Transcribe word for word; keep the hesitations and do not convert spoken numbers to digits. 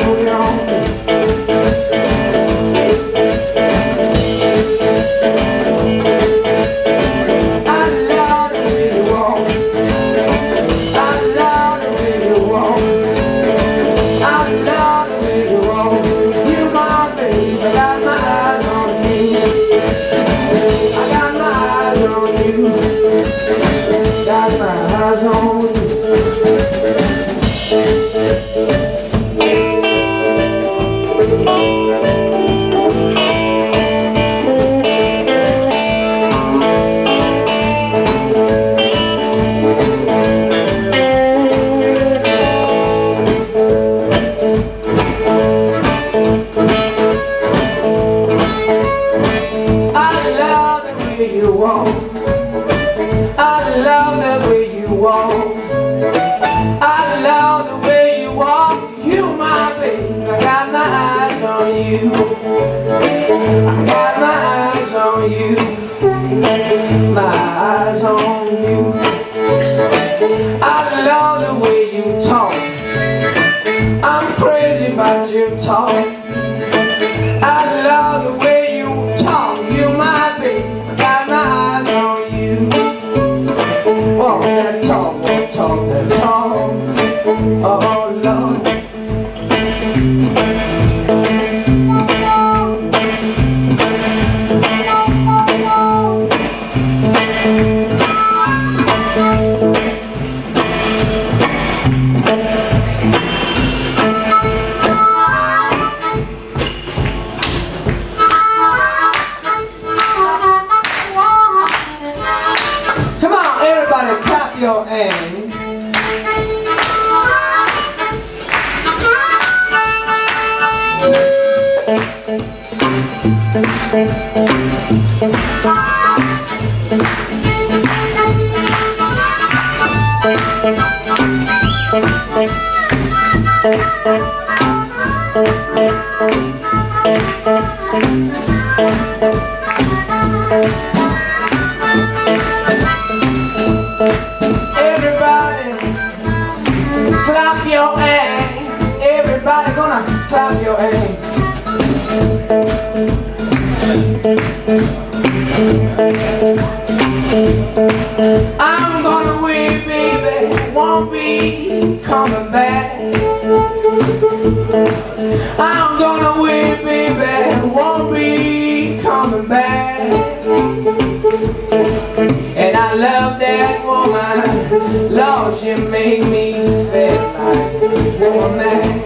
Got my eyes on you. You walk. I love the way you walk. I love the way you walk. You my baby. I got my eyes on you. I got my eyes on you. My eyes on you. I love the way you talk. I'm crazy about your talk. I love the way you talk. You my baby. Walk that talk, walk, talk that talk. Oh Lord. Come on, everybody, clap your hands. Everybody, clap your hands. Everybody gonna clap your hands. I'm gonna win, baby, won't be coming back. I'm gonna win, baby, won't be coming back. And I love that woman, Lord, she made me feel like a woman.